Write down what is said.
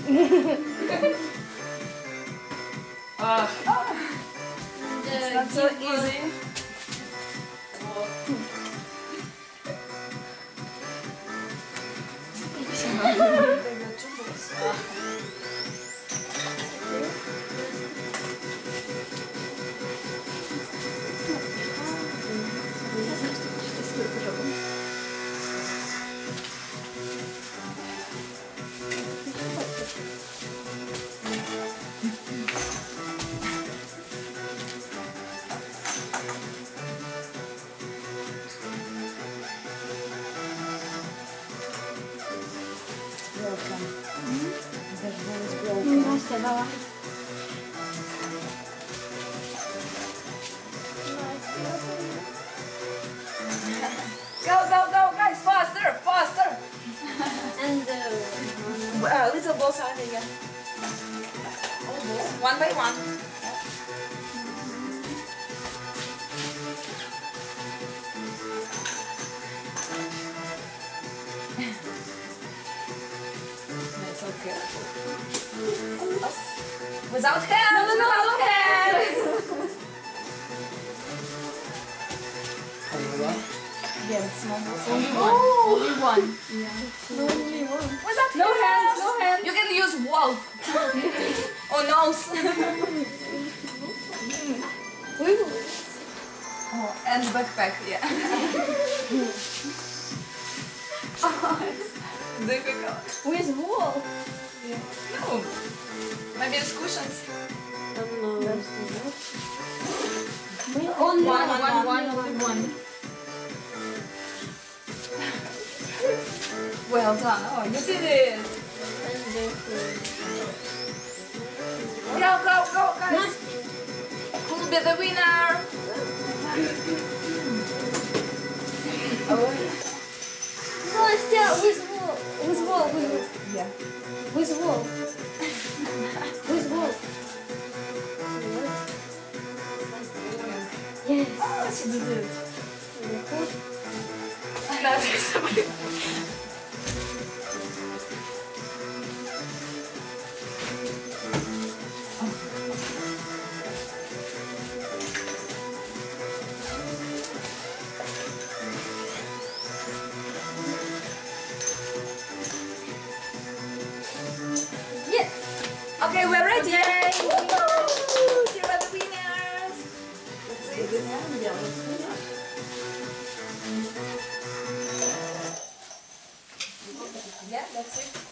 It's not so easy. Настя, давай. Go, guys, faster. And Little balls are again. One by one. It's okay. Without hands. Without hands. Yeah, it's small. only one. Without hands. No hands. You can use wall. Or nose. Oh, and backpack, yeah. Oh, it's difficult. With wall. No. Maybe it's cushions. Only One. Well done. Oh, you did it. Go, guys. Who will be the winner? Настя, with wall. Yeah. With wall. With wall. Yes. Oh, she did it. Yes. Okay, we're ready. Yay. Woo! Here are the winners. Yeah, that's it.